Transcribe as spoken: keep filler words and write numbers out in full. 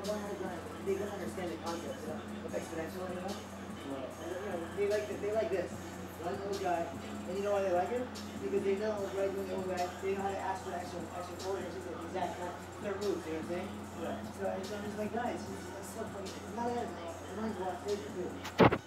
don't have, they don't understand the concept, you know, of exponential, you know? And, you know, they like they like this. One little guy, and you know why they like it? Because they know, right, when the old guy, they know how to ask for extra, extra quarters, it's the exact their roots, you know what I'm saying? Yeah. So, so I'm just like, guys, it's, it's so funny. It's not everything. It's not what they do.